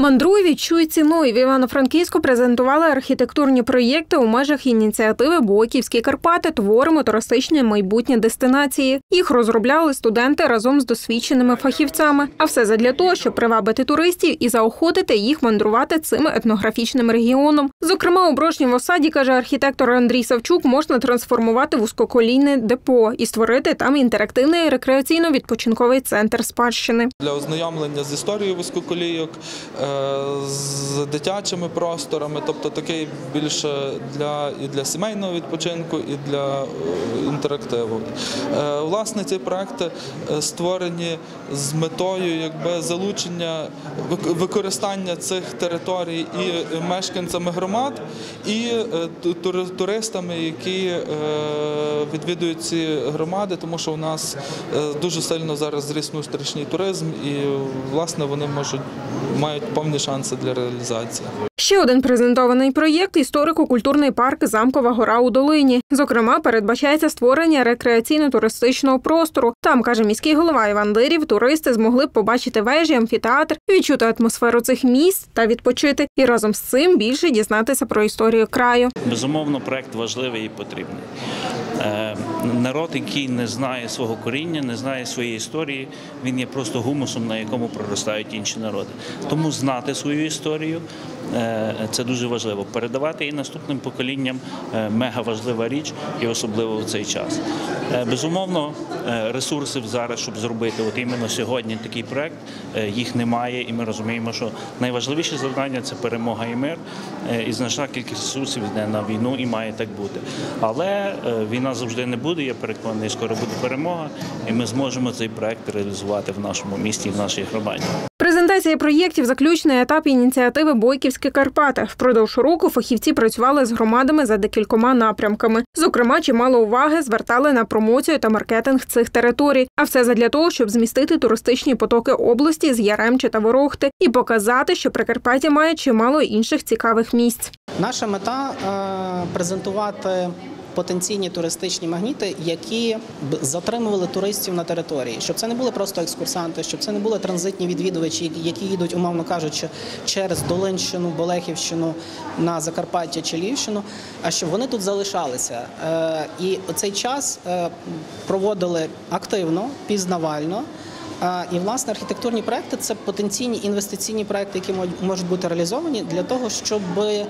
Мандруй, відчуй ціною. В Івано-Франківську презентували архітектурні проєкти у межах ініціативи «Бойківські Карпати. Творимо туристичне майбутнє дестинації». Їх розробляли студенти разом з досвідченими фахівцями. А все задля того, щоб привабити туристів і заохотити їх мандрувати цим етнографічним регіоном. Зокрема, у Брошнім Осаді, каже архітектор Андрій Савчук, можна трансформувати вузькоколійне депо і створити там інтерактивний рекреаційно-відпочинковий центр спадщини. Для ознайомлення з історією вузькоколійок, з дитячими просторами, тобто такий більше для сімейного відпочинку, і для інтерактиву. Власне, ці проекти створені з метою залучення, використання цих територій і мешканцями громад, і туристами, які відвідують ці громади, тому що у нас дуже сильно зараз зріс внутрішній туризм, і, власне, вони мають повні шанси для реалізації. Ще один презентований проєкт – історико-культурний парк «Замкова гора» у Долині. Зокрема, передбачається створення рекреаційно-туристичного простору. Там, каже міський голова Іван Дирів, туристи змогли б побачити вежі, амфітеатр, відчути атмосферу цих місць та відпочити. І разом з цим більше дізнатися про історію краю. Безумовно, проєкт важливий і потрібний. Народ, який не знає свого коріння, не знає своєї історії, він є просто гумусом, на якому проростають інші народи. Тому знати свою історію – це дуже важливо. Передавати її наступним поколінням – мега важлива річ, і особливо в цей час. Безумовно, ресурсів зараз, щоб зробити іменно сьогодні такий проєкт, їх немає, і ми розуміємо, що найважливіше завдання – це перемога і мир, і значна кількість ресурсів йде на війну, і має так бути. Але війна завжди не буде, я переконаний, скоро буде перемога, і ми зможемо цей проєкт реалізувати в нашому місті і в нашій громаді. Презентація проєктів – заключний етап ініціативи «Бойківські Карпати». Впродовж року фахівці працювали з громадами за декількома напрямками. Зокрема, чимало уваги звертали на промоцію та маркетинг цих територій. А все задля того, щоб змістити туристичні потоки області з Яремчі та Ворохти і показати, що Прикарпаття має чимало інших цікавих місць. Наша мета – презентувати потенційні туристичні магніти, які б затримували туристів на території. Щоб це не були просто екскурсанти, щоб це не були транзитні відвідувачі, які їдуть, умовно кажучи, через Долинщину, Болехівщину на Закарпаття чи Львівщину, а щоб вони тут залишалися. І цей час проводили активно, пізнавально. І, власне, архітектурні проекти – це потенційні інвестиційні проекти, які можуть бути реалізовані для того, щоб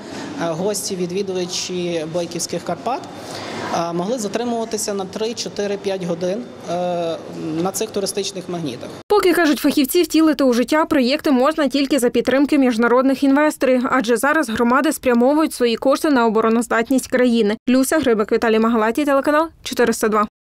гості-відвідувачі Бойківських Карпат могли затримуватися на 3, 4, 5 годин на цих туристичних магнітах. Поки, кажуть фахівці, втілити у життя проєкти можна тільки за підтримки міжнародних інвесторів, адже зараз громади спрямовують свої кошти на обороноздатність країни. Люся Грибик, Віталій Магалатій, телеканал 402.